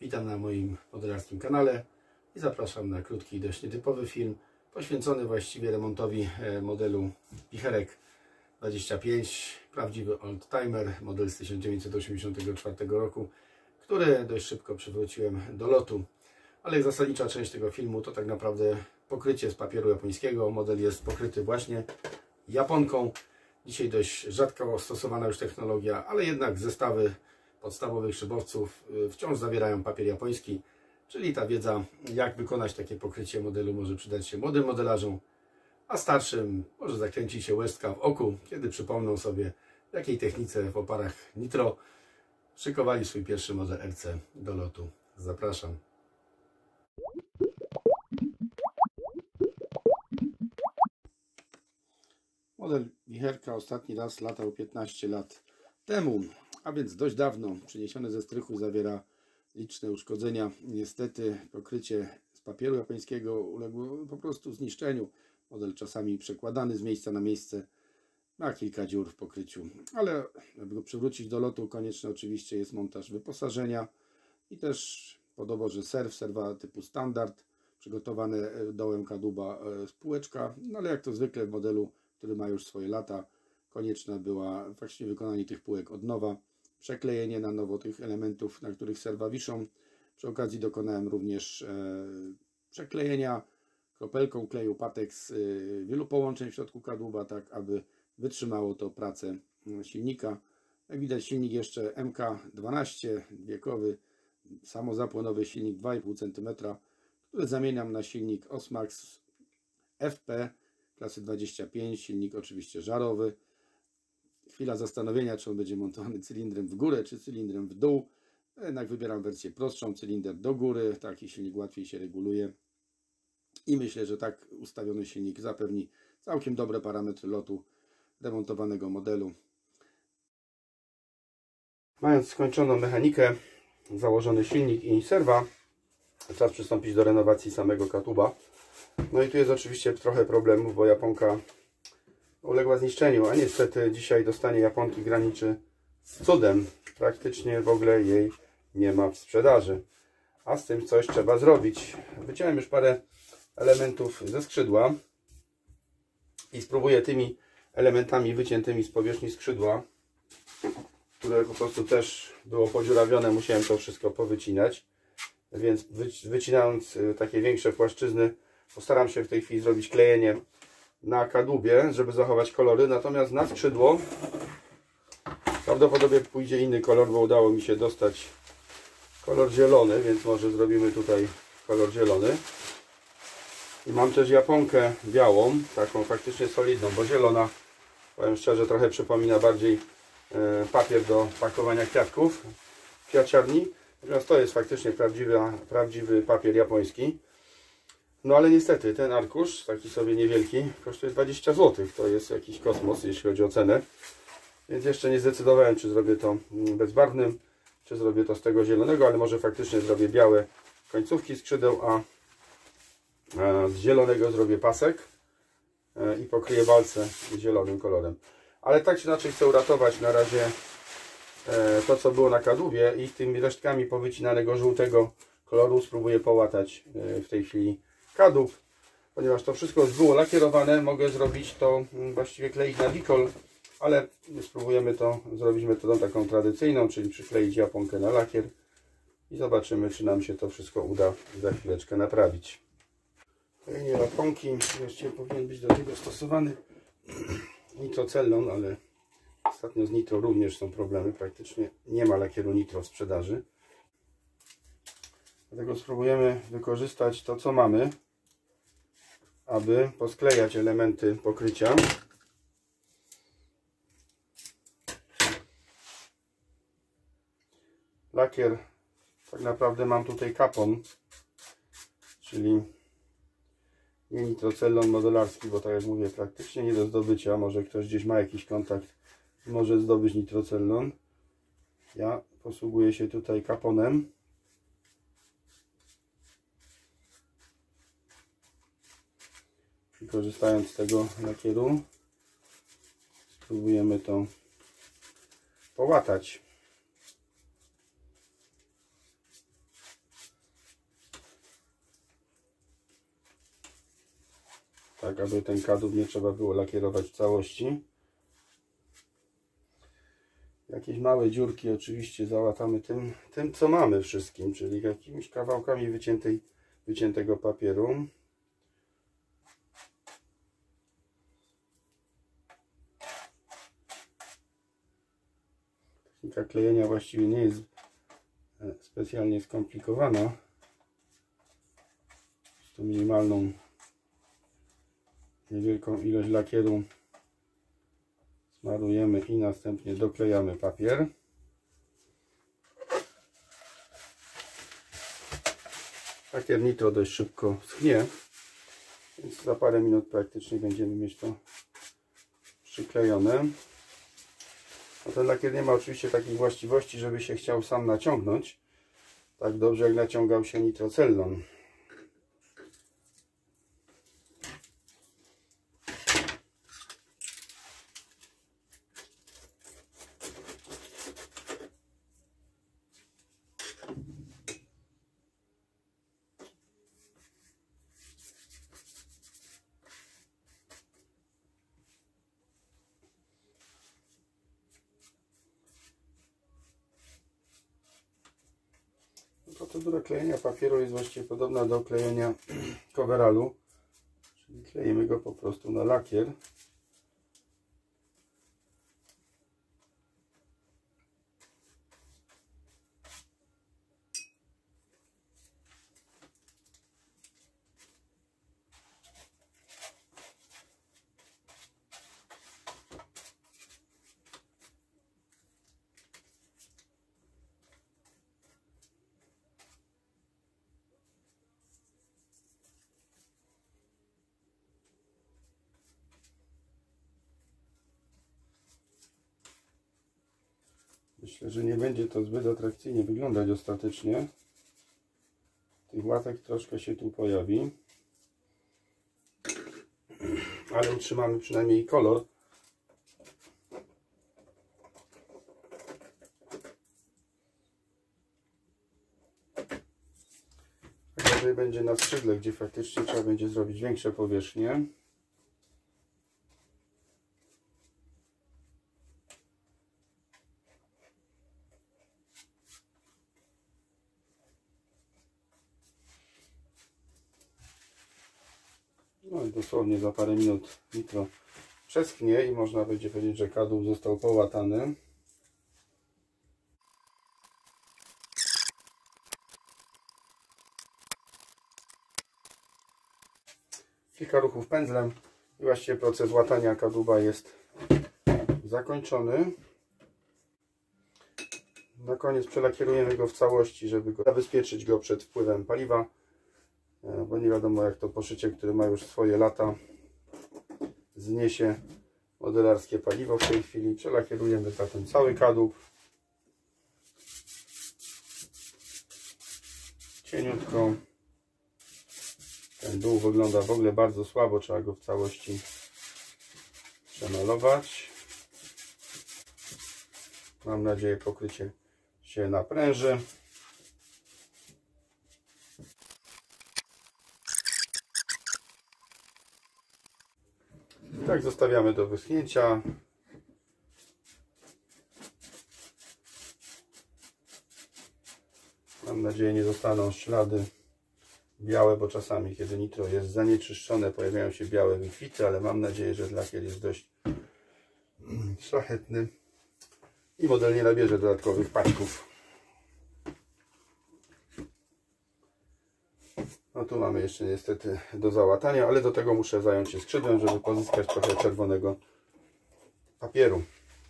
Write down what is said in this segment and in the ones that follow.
Witam na moim modelarskim kanale i zapraszam na krótki, dość nietypowy film poświęcony właściwie remontowi modelu Wicherek 25, prawdziwy oldtimer, model z 1984 roku, który dość szybko przywróciłem do lotu. Ale zasadnicza część tego filmu to tak naprawdę pokrycie z papieru japońskiego. Model jest pokryty właśnie japonką. Dzisiaj dość rzadko stosowana już technologia, ale jednak zestawy podstawowych szybowców wciąż zawierają papier japoński, czyli ta wiedza, jak wykonać takie pokrycie modelu, może przydać się młodym modelarzom, a starszym może zakręci się łezka w oku, kiedy przypomną sobie, w jakiej technice w oparach nitro szykowali swój pierwszy model RC do lotu. Zapraszam. Model Wicherka ostatni raz latał 15 lat temu, a więc dość dawno. Przyniesiony ze strychu, zawiera liczne uszkodzenia. Niestety pokrycie z papieru japońskiego uległo po prostu zniszczeniu. Model czasami przekładany z miejsca na miejsce, ma kilka dziur w pokryciu. Ale aby go przywrócić do lotu, konieczny oczywiście jest montaż wyposażenia i też po doborze serwa typu standard, przygotowane dołem kadłuba spółeczka. No ale jak to zwykle w modelu, który ma już swoje lata, konieczne była właśnie wykonanie tych półek od nowa, przeklejenie na nowo tych elementów, na których serwa wiszą. Przy okazji dokonałem również przeklejenia kropelką kleju Patex wielu połączeń w środku kadłuba, tak aby wytrzymało to pracę silnika. Jak widać, silnik jeszcze MK12, wiekowy, samozapłonowy silnik 2,5 cm, który zamieniam na silnik Osmax FP klasy 25, silnik oczywiście żarowy. Chwila zastanowienia, czy on będzie montowany cylindrem w górę, czy cylindrem w dół. Jednak wybieram wersję prostszą, cylinder do góry, taki silnik łatwiej się reguluje. I myślę, że tak ustawiony silnik zapewni całkiem dobre parametry lotu demontowanego modelu. Mając skończoną mechanikę, założony silnik i serwa, czas przystąpić do renowacji samego kadłuba. No i tu jest oczywiście trochę problemów, bo japonka uległa zniszczeniu, a niestety dzisiaj dostanie japonki graniczy z cudem. Praktycznie w ogóle jej nie ma w sprzedaży. A z tym coś trzeba zrobić. Wyciąłem już parę elementów ze skrzydła i spróbuję tymi elementami wyciętymi z powierzchni skrzydła, które po prostu też było podziurawione, musiałem to wszystko powycinać. Więc wycinając takie większe płaszczyzny, postaram się w tej chwili zrobić klejenie na kadłubie, żeby zachować kolory. Natomiast na skrzydło prawdopodobnie pójdzie inny kolor, bo udało mi się dostać kolor zielony, więc może zrobimy tutaj kolor zielony. I mam też japonkę białą, taką faktycznie solidną, bo zielona, powiem szczerze, trochę przypomina bardziej papier do pakowania kwiatków w kwiaciarni. Natomiast to jest faktycznie prawdziwy papier japoński. No ale niestety ten arkusz, taki sobie niewielki, kosztuje 20 zł. To jest jakiś kosmos, jeśli chodzi o cenę. Więc jeszcze nie zdecydowałem, czy zrobię to bezbarwnym, czy zrobię to z tego zielonego, ale może faktycznie zrobię białe końcówki skrzydeł, a z zielonego zrobię pasek i pokryję walce zielonym kolorem. Ale tak czy inaczej chcę uratować na razie to, co było na kadłubie, i tymi resztkami powycinanego żółtego koloru spróbuję połatać w tej chwili kadłub. Ponieważ to wszystko już było lakierowane, mogę zrobić to, właściwie kleić na wikol, ale spróbujemy to zrobić metodą taką tradycyjną, czyli przykleić japonkę na lakier i zobaczymy, czy nam się to wszystko uda za chwileczkę naprawić. Klejenie japonki właściwie powinien być do tego stosowany nitrocellon, ale ostatnio z nitro również są problemy, praktycznie nie ma lakieru nitro w sprzedaży. Dlatego spróbujemy wykorzystać to, co mamy, aby posklejać elementy pokrycia. Lakier, tak naprawdę mam tutaj kapon, czyli nie nitrocellon modelarski, bo tak jak mówię, praktycznie nie do zdobycia. Może ktoś gdzieś ma jakiś kontakt i może zdobyć nitrocellon. Ja posługuję się tutaj kaponem. I korzystając z tego lakieru, spróbujemy to połatać. tak aby ten kadłub nie trzeba było lakierować w całości. Jakieś małe dziurki oczywiście załatamy tym co mamy wszystkim, czyli jakimiś kawałkami wyciętego papieru. Technika klejenia właściwie nie jest specjalnie skomplikowana. Z tą minimalną, niewielką ilość lakieru smarujemy i następnie doklejamy papier. Lakier nitro dość szybko schnie, więc za parę minut praktycznie będziemy mieć to przyklejone. A ten lakier nie ma oczywiście takich właściwości, żeby się chciał sam naciągnąć tak dobrze jak naciągał się nitrocellon. Procedura klejenia papieru jest właściwie podobna do klejenia coveralu, czyli klejemy go po prostu na lakier. Myślę, że nie będzie to zbyt atrakcyjnie wyglądać ostatecznie. Tych łatek troszkę się tu pojawi, ale utrzymamy przynajmniej kolor. Tak gorzej będzie na skrzydle, gdzie faktycznie trzeba będzie zrobić większe powierzchnie. No i dosłownie za parę minut nitro przeschnie i można będzie powiedzieć, że kadłub został połatany. Kilka ruchów pędzlem i właściwie proces łatania kadłuba jest zakończony. Na koniec przelakierujemy go w całości, żeby zabezpieczyć go przed wpływem paliwa, bo nie wiadomo jak to poszycie, które ma już swoje lata, zniesie modelarskie paliwo w tej chwili. Przelakierujemy zatem cały kadłub cieniutko. Ten dół wygląda w ogóle bardzo słabo, trzeba go w całości przemalować. Mam nadzieję, pokrycie się napręży. I tak zostawiamy do wyschnięcia. Mam nadzieję, nie zostaną ślady białe, bo czasami, kiedy nitro jest zanieczyszczone, pojawiają się białe wykwity, ale mam nadzieję, że lakier jest dość szlachetny i model nie nabierze dodatkowych paćków. No tu mamy jeszcze niestety do załatania, ale do tego muszę zająć się skrzydłem, żeby pozyskać trochę czerwonego papieru.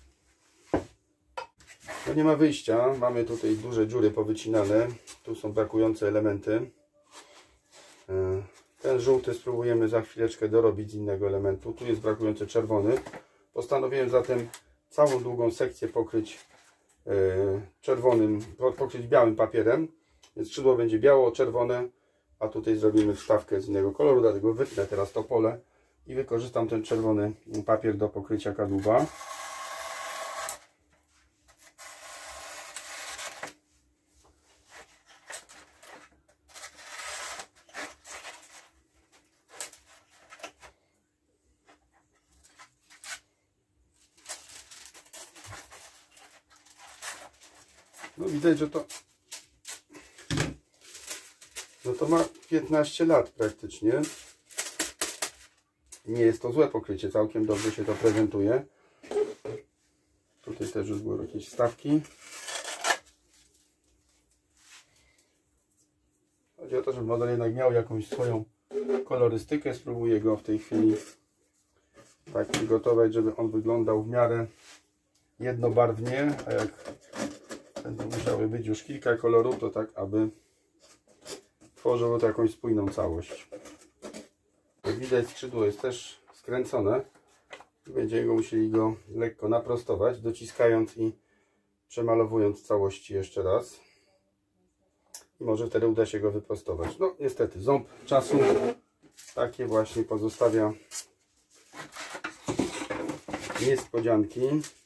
No nie ma wyjścia, mamy tutaj duże dziury powycinane, tu są brakujące elementy. Ten żółty spróbujemy za chwileczkę dorobić z innego elementu. Tu jest brakujący czerwony. Postanowiłem zatem całą długą sekcję pokryć pokryć białym papierem. Więc skrzydło będzie biało-czerwone, a tutaj zrobimy wstawkę z innego koloru. Dlatego wytnę teraz to pole i wykorzystam ten czerwony papier do pokrycia kadłuba. No widać, że to ma 15 lat praktycznie. Nie jest to złe pokrycie, całkiem dobrze się to prezentuje. Tutaj też już były jakieś wstawki. Chodzi o to, żeby model jednak miał jakąś swoją kolorystykę. Spróbuję go w tej chwili tak przygotować, żeby on wyglądał w miarę jednobarwnie, a jak będą musiały być już kilka kolorów, to tak, aby tworzyło to jakąś spójną całość. Jak widać, skrzydło jest też skręcone. Będziemy musieli go lekko naprostować, dociskając i przemalowując całości jeszcze raz. I może wtedy uda się go wyprostować. No niestety, ząb czasu takie właśnie pozostawia niespodzianki.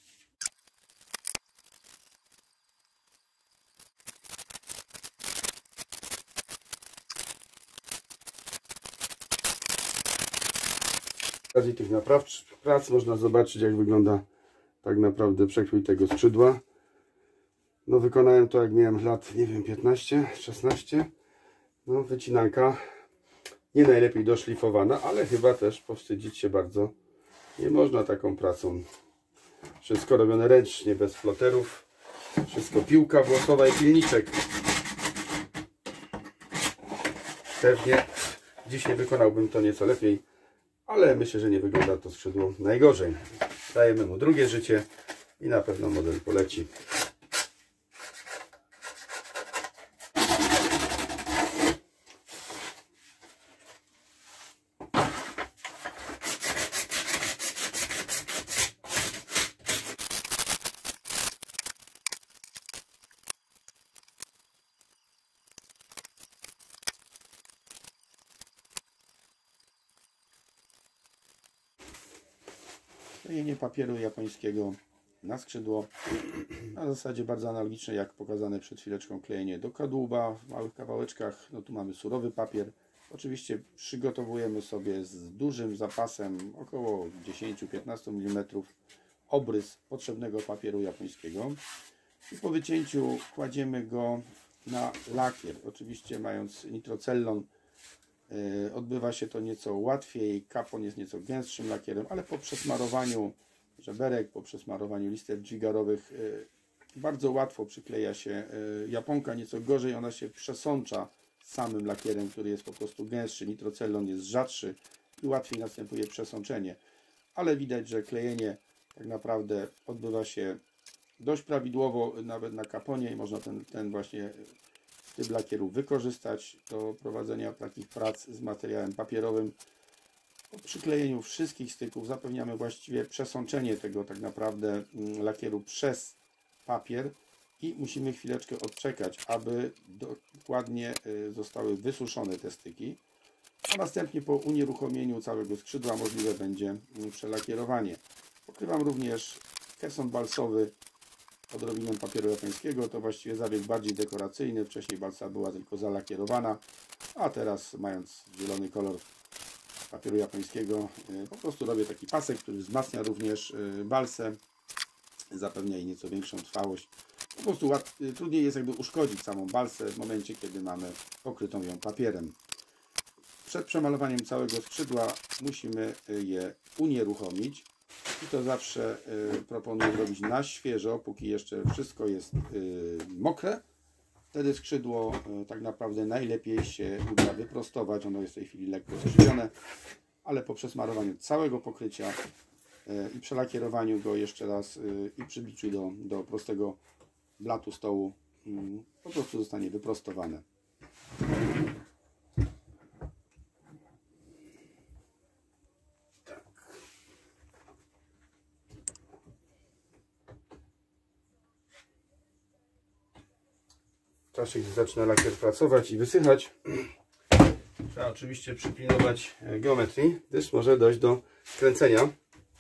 Z okazji tych naprawczych prac można zobaczyć, jak wygląda tak naprawdę przekrój tego skrzydła. No wykonałem to, jak miałem lat, nie wiem, 15, 16. No wycinanka nie najlepiej doszlifowana, ale chyba też powstydzić się bardzo nie można taką pracą. Wszystko robione ręcznie, bez floterów. Wszystko piłka włosowa i pilniczek. Pewnie dzisiaj wykonałbym to nieco lepiej, ale myślę, że nie wygląda to skrzydło najgorzej. Dajemy mu drugie życie i na pewno model poleci. Klejenie papieru japońskiego na skrzydło. Na zasadzie bardzo analogiczne jak pokazane przed chwileczką klejenie do kadłuba w małych kawałeczkach. No tu mamy surowy papier. Oczywiście przygotowujemy sobie z dużym zapasem około 10-15 mm obrys potrzebnego papieru japońskiego. I po wycięciu kładziemy go na lakier. Oczywiście mając nitrocellon odbywa się to nieco łatwiej, kapon jest nieco gęstszym lakierem, ale po przesmarowaniu żeberek, po przesmarowaniu listew dżigarowych bardzo łatwo przykleja się japonka, nieco gorzej ona się przesącza samym lakierem, który jest po prostu gęstszy, nitrocellon jest rzadszy i łatwiej następuje przesączenie, ale widać, że klejenie tak naprawdę odbywa się dość prawidłowo nawet na kaponie i można ten właśnie typ lakieru wykorzystać do prowadzenia takich prac z materiałem papierowym. Po przyklejeniu wszystkich styków zapewniamy właściwie przesączenie tego tak naprawdę lakieru przez papier i musimy chwileczkę odczekać, aby dokładnie zostały wysuszone te styki, a następnie po unieruchomieniu całego skrzydła możliwe będzie przelakierowanie. Pokrywam również keson balsowy odrobiną papieru japońskiego. To właściwie zabieg bardziej dekoracyjny. Wcześniej balsa była tylko zalakierowana, a teraz, mając zielony kolor papieru japońskiego, po prostu robię taki pasek, który wzmacnia również balsę, zapewnia jej nieco większą trwałość. Po prostu trudniej jest jakby uszkodzić samą balsę w momencie, kiedy mamy pokrytą ją papierem. Przed przemalowaniem całego skrzydła musimy je unieruchomić. I to zawsze proponuję zrobić na świeżo, póki jeszcze wszystko jest mokre. Wtedy skrzydło tak naprawdę najlepiej się uda wyprostować. Ono jest w tej chwili lekko skrzywione, ale po przesmarowaniu całego pokrycia i przelakierowaniu go jeszcze raz i przybiciu do prostego blatu stołu po prostu zostanie wyprostowane. W czasie, gdy zaczyna lakier pracować i wysychać, trzeba oczywiście przypilnować geometrii, gdyż może dojść do skręcenia.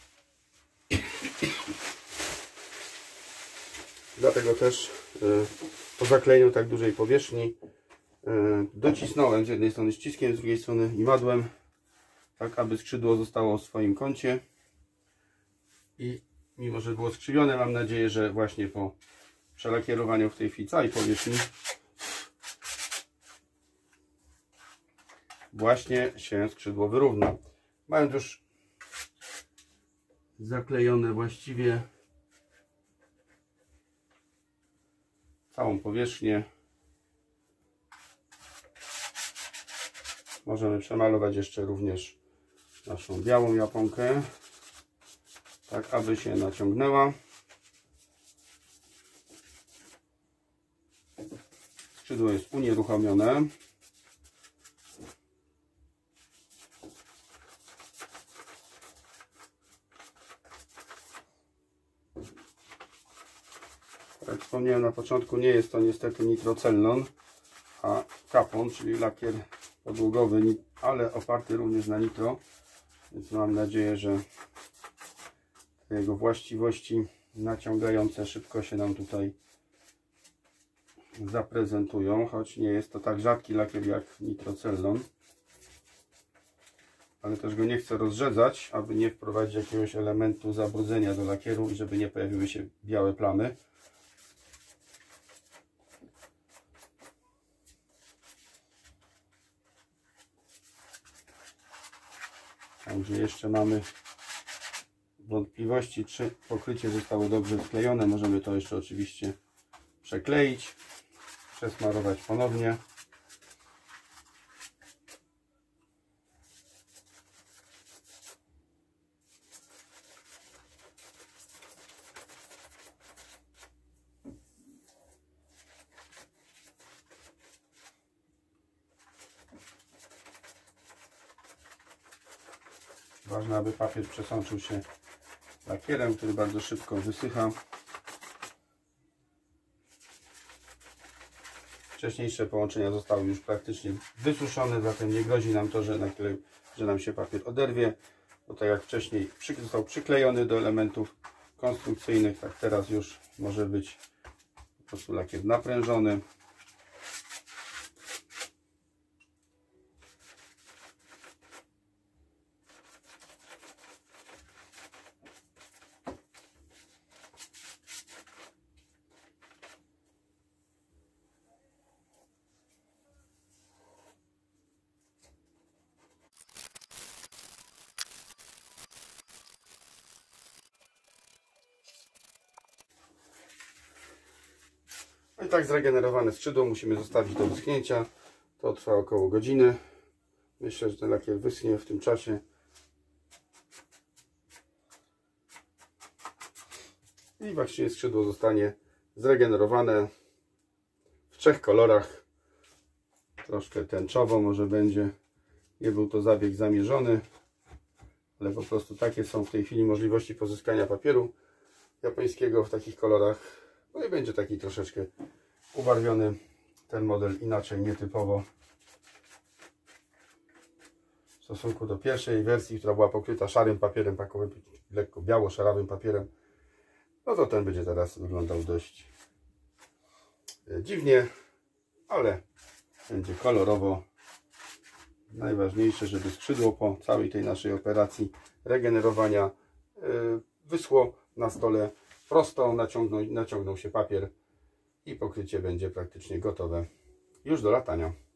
Dlatego też po zaklejeniu tak dużej powierzchni docisnąłem z jednej strony ściskiem, z drugiej strony imadłem, tak aby skrzydło zostało w swoim kącie. I mimo że było skrzywione, mam nadzieję, że właśnie po przelakierowaniu w tej chwili całej powierzchni właśnie się skrzydło wyrówna. Mając już zaklejone właściwie całą powierzchnię, możemy przemalować jeszcze również naszą białą japonkę, tak aby się naciągnęła. Skrzydło jest unieruchomione. Jak wspomniałem na początku, nie jest to niestety nitrocelnon, a kapon, czyli lakier podłogowy, ale oparty również na nitro, więc mam nadzieję, że jego właściwości naciągające szybko się nam tutaj zaprezentują, choć nie jest to tak rzadki lakier jak nitrocelnon, ale też go nie chcę rozrzedzać, aby nie wprowadzić jakiegoś elementu zabrudzenia do lakieru i żeby nie pojawiły się białe plamy. Także jeszcze mamy wątpliwości, czy pokrycie zostało dobrze sklejone. Możemy to jeszcze oczywiście przekleić, przesmarować ponownie. Ważne, aby papier przesączył się lakierem, który bardzo szybko wysycha. Wcześniejsze połączenia zostały już praktycznie wysuszone, zatem nie grozi nam to, że nam się papier oderwie, bo tak jak wcześniej został przyklejony do elementów konstrukcyjnych, tak teraz już może być po prostu lakier naprężony. No i tak zregenerowane skrzydło musimy zostawić do wyschnięcia. To trwa około godziny. Myślę, że ten lakier wyschnie w tym czasie. I właściwie skrzydło zostanie zregenerowane w 3 kolorach. Troszkę tęczowo może będzie. Nie był to zabieg zamierzony, ale po prostu takie są w tej chwili możliwości pozyskania papieru japońskiego w takich kolorach. No i będzie taki troszeczkę ubarwiony ten model inaczej, nietypowo w stosunku do pierwszej wersji, która była pokryta szarym papierem pakowym, lekko biało-szarawym papierem. No to ten będzie teraz wyglądał dość dziwnie, ale będzie kolorowo. Najważniejsze, żeby skrzydło po całej tej naszej operacji regenerowania wyschło na stole prosto, naciągnął się papier i pokrycie będzie praktycznie gotowe już do latania.